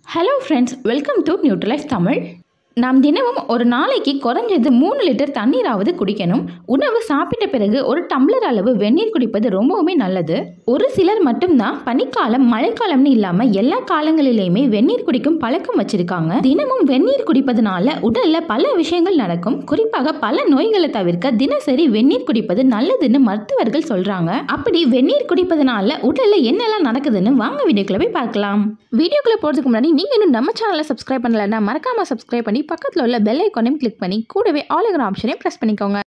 Hello friends, welcome to Nutrilife Tamil. நாம் தினமும் ஒரு நாளைக்கு குறைஞ்சது 3 லிட்டர் தண்ணீராவது குடிக்கணும். உணவு சாப்பிட்ட பிறகு ஒரு டம்ளர் அளவு வெந்நீர் குடிப்பது ரொம்பவுமே நல்லது. ஒரு சிலர் மட்டும்தான் பனிக்காலம் மழைக்காலம்னு இல்லாம எல்லா காலங்களிலேயுமே வெந்நீர் குடிக்கும் பழக்கம் வச்சிருக்காங்க. தினமும் வெந்நீர் குடிப்பதனால உடல்ல பல விஷயங்கள் நடக்கும். குறிப்பாக பல நோய்களை தவிர்க்க தினசரி வெந்நீர் குடிப்பது நல்லதுன்னு மருத்துவர்கள் சொல்றாங்க. அப்படி வெந்நீர் குடிப்பதனால உடல்ல என்னெல்லாம் நடக்குதுன்னு வாங்க வீடியோக்குள்ள போய் பார்க்கலாம். வீடியோக்குள்ள போறதுக்கு முன்னாடி நீங்க இன்னும் நம்ம சேனலை சப்ஸ்கிரைப் பண்ணலன்னா மறக்காம சப்ஸ்கிரைப் பண்ணி பக்கத்துல உள்ள பெல் ஐகானையும் கிளிக் பண்ணி கூடவே ஆல் ஆப்ஷனையும் பிரஸ் பண்ணிக்கோங்க.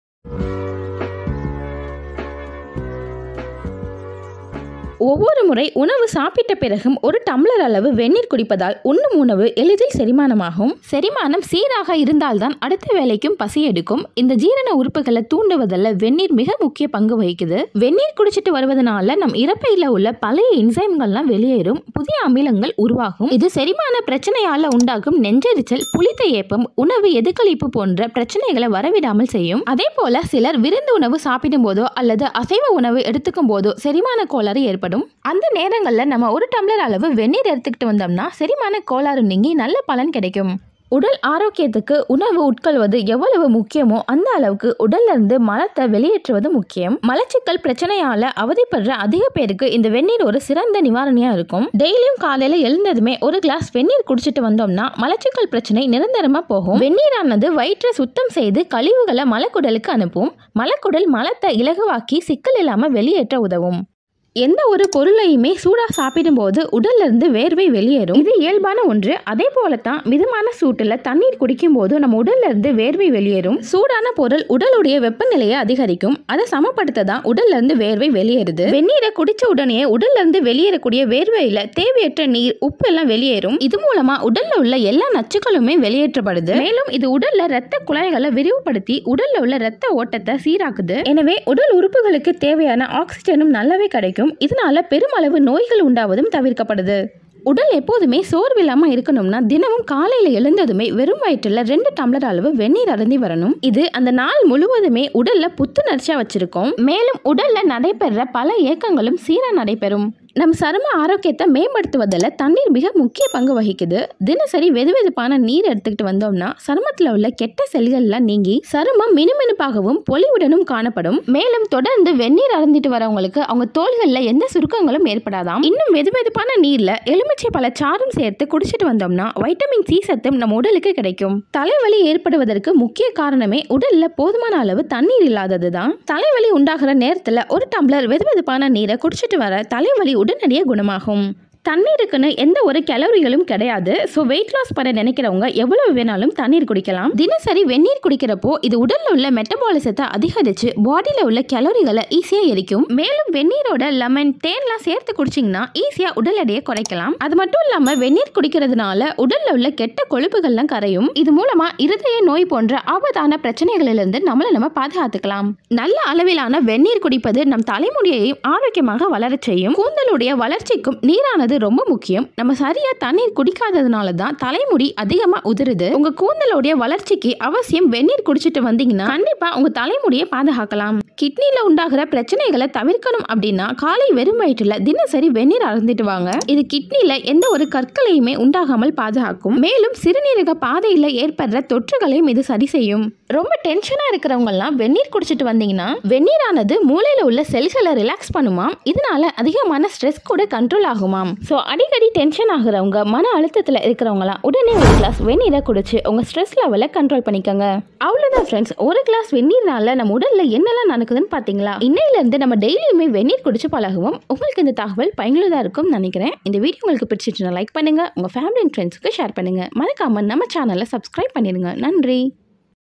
ஒவ்வொரு முறை உணவு சாப்பிட்ட பிறகும் ஒரு டம்ளர் அளவு வெந்நீர் குடிப்பதால் உண்ணும் உணவு எளிதில் செரிமானமாகும். செரிமானம் சீராக இருந்தால்தான் அடுத்த வேலைக்கும் பசி எடுக்கும். இந்த ஜீரண உறுப்புகளை தூண்டுவதில் வெந்நீர் மிக முக்கிய பங்கு வகிக்குது. வெந்நீர் குடிச்சிட்டு வருவதனால நம் இறப்பையில உள்ள பழைய என்சைம்கள்லாம் வெளியேறும், புதிய அமிலங்கள் உருவாகும். இது செரிமான பிரச்சனையால உண்டாகும் நெஞ்செரிச்சல், புளித்த ஏப்பம், உணவு எதிர்களிப்பு போன்ற பிரச்சனைகளை வரவிடாமல் செய்யும். அதே போல சிலர் விருந்து உணவு சாப்பிடும் போதோ அல்லது அசைவ உணவு எடுத்துக்கும் போதோ செரிமான கோளாறு ஏற்படும். அந்த நேரங்களில் நம்ம ஒரு டம்ளர் அளவு வெந்நீர் எடுத்துக்கிட்டு வந்தோம்னா செரிமான கோளாறு நீங்கி நல்ல பலன் கிடைக்கும். உடல் ஆரோக்கியத்துக்கு உணவு உட்கொள்வது எவ்வளவு முக்கியமோ அந்த அளவுக்கு உடல்ல இருந்து மலத்தை வெளியேற்றுவது முக்கியம். மலச்சிக்கல் பிரச்சனையால அவதிப்படுற அதிக பேருக்கு இந்த வெந்நீர் ஒரு சிறந்த நிவாரணியா இருக்கும். டெய்லியும் காலையில எழுந்ததுமே ஒரு கிளாஸ் வெந்நீர் குடிச்சிட்டு வந்தோம்னா மலச்சிக்கல் பிரச்சனை நிரந்தரமா போகும். வெந்நீரானது வயிற்றை சுத்தம் செய்து கழிவுகளை மலக்குடலுக்கு அனுப்பும். மலக்குடல் மலத்தை இலகுவாக்கி சிக்கல் இல்லாம வெளியேற்ற உதவும். எந்த ஒரு பொருளையுமே சூடா சாப்பிடும் போது உடல்ல இருந்து வேர்வை வெளியேறும். இது இயல்பான ஒன்று. அதே போலத்தான் மிதமான சூட்டுல தண்ணீர் குடிக்கும் போது நம்ம உடல்ல இருந்து வேர்வை வெளியேறும். சூடான பொருள் உடலுடைய வெப்பநிலையை அதிகரிக்கும். அதை சமப்படுத்த தான் உடல்ல இருந்து வேர்வை வெளியேறுது. வெந்நீரை குடிச்ச உடனே உடல்ல இருந்து வெளியேறக்கூடிய வேர்வையில தேவையற்ற நீர், உப்பு எல்லாம் வெளியேறும். இது மூலமா உடல்ல உள்ள எல்லா நச்சுக்களுமே வெளியேற்றப்படுது. மேலும் இது உடல்ல ரத்த குழாய்களை விரிவுபடுத்தி உடல்ல உள்ள ரத்த ஓட்டத்தை சீராக்குது. எனவே உடல் உறுப்புகளுக்கு தேவையான ஆக்சிஜனும் நல்லாவே கிடைக்கும். இதனால பெருமளவு நோய்கள் உண்டாவதும் தவிர்க்கப்படுது. உடல் எப்போதுமே சோர்வில்லாம இருக்கணும்னா தினமும் காலையில எழுந்ததுமே வெறும் வயிற்றுல 2 டம்ளர் அளவு வெந்நீர் அருந்தி வரணும். இது அந்த நாள் முழுவதுமே உடல்ல புத்துணர்ச்சியா வச்சிருக்கும். மேலும் உடல்ல நடைபெற பல இயக்கங்களும் சீரா நடைபெறும். நம் சரும ஆரோக்கியத்தை மேம்படுத்துவதில் தண்ணீர் மிக முக்கிய பங்கு வகிக்குது. தினசரி வெதுவெதுப்பான நீர் எடுத்துக்கிட்டு வந்தோம்னா சருமத்தில் உள்ள கெட்ட செல்கள்லாம் நீங்கி சருமம் மினுமினுப்பாகவும் பொலிவுடனும் காணப்படும். மேலும் தொடர்ந்து வெந்நீர் அருந்திட்டு வரவங்களுக்கு அவங்க தோள்களில் எந்த சுருக்கங்களும் ஏற்படாதாம். இன்னும் வெதுவெதுப்பான நீர்ல எலுமிச்சை பழ சாறும் சேர்த்து குடிச்சிட்டு வந்தோம்னா வைட்டமின் சி சத்தும் நம்ம உடலுக்கு கிடைக்கும். தலைவலி ஏற்படுவதற்கு முக்கிய காரணமே உடல்ல போதுமான அளவு தண்ணீர் இல்லாததுதான். தலைவலி உண்டாகிற நேரத்துல ஒரு டம்ளர் வெதுவெதுப்பான நீரை குடிச்சிட்டு வர தலைவலி உடனடியாக குணமாகும். தண்ணீருக்குன்னு எந்த ஒரு கேலரிகளும் கிடையாது. ஸோ வெயிட் லாஸ் பண்ண நினைக்கிறவங்க எவ்வளவு வேணாலும் தண்ணீர் குடிக்கலாம். தினசரி வெந்நீர் குடிக்கிறப்போ இது உடல்ல உள்ள மெட்டபாலிசத்தை அதிகரிச்சு பாடியில உள்ள கேலரிகளை ஈஸியா எரிக்கும். மேலும் வெந்நீரோட லெமன், தேன்லாம் சேர்த்து குடிச்சிங்கன்னா ஈஸியா உடல் எடையை குறைக்கலாம். அது மட்டும் இல்லாம வெந்நீர் குடிக்கிறதுனால உடல்ல உள்ள கெட்ட கொழுப்புகள்லாம் கரையும். இது மூலமா இருதய நோய் போன்ற ஆபத்தான பிரச்சனைகளிலிருந்து நம்ம பாதுகாத்துக்கலாம். நல்ல அளவிலான வெந்நீர் குடிப்பது நம் தலைமுடியையும் ஆரோக்கியமாக வளரச் செய்யும். கூந்தலுடைய வளர்ச்சிக்கும் நீரானது ரொம்ப முக்கியம். நம்ம சரியா தண்ணீர் குடிக்காததுனால தான் தலைமுடி அதிகமா உதிருது. உங்க கூந்தலுடைய வளர்ச்சிக்கு அவசியம் வெந்நீர் குடிச்சிட்டு வந்தீங்கன்னா கண்டிப்பா உங்க தலைமுடியை பாதுகாக்கலாம். கிட்னில உண்டாகிற பிரச்சனைகளை தவிர்க்கணும் அப்படின்னா காலை வெறும் வயிற்றுல தினசரி வெந்நீர் அருந்திட்டு வாங்க. இது கிட்னில எந்த ஒரு கற்களையுமே உண்டாகாமல் பாதுகாக்கும். மேலும் சிறுநீரக பாதையில ஏற்படுற தொற்றுகளையும் இது சரி செய்யும். ரொம்ப டென்ஷனா இருக்கிறவங்க எல்லாம் வெந்நீர் குடிச்சிட்டு வந்தீங்கன்னா வெந்நீரானது மூளையில உள்ள செல்களை ரிலாக்ஸ் பண்ணுமாம். இதனால அதிகமான ஸ்ட்ரெஸ் கூட கண்ட்ரோல் ஆகுமாம். ஸோ அடிக்கடி டென்ஷன் ஆகுறவங்க, மன அழுத்தத்தில் இருக்கிறவங்களாம் உடனே ஒரு கிளாஸ் வெந்நீரை குடிச்சு உங்க ஸ்ட்ரெஸ் லெவலை கண்ட்ரோல் பண்ணிக்கோங்க. அவ்வளோதான் ஃப்ரெண்ட்ஸ், ஒரு கிளாஸ் வெந்நீர்னால நம்ம உடல்ல என்னெல்லாம் நடக்குதுன்னு பார்த்தீங்களா? இன்னையில இருந்து நம்ம டெய்லியுமே வெந்நீர் குடிச்சு பழகுவோம். உங்களுக்கு இந்த தகவல் பயனுள்ளதாக இருக்கும்னு நினைக்கிறேன். இந்த வீடியோ உங்களுக்கு பிடிச்சிச்சுன்னா லைக் பண்ணுங்க, உங்க ஃபேமிலி அண்ட் ஃப்ரெண்ட்ஸுக்கு ஷேர் பண்ணுங்க. மறக்காம நம்ம சேனலை சப்ஸ்கிரைப் பண்ணிடுங்க. நன்றி.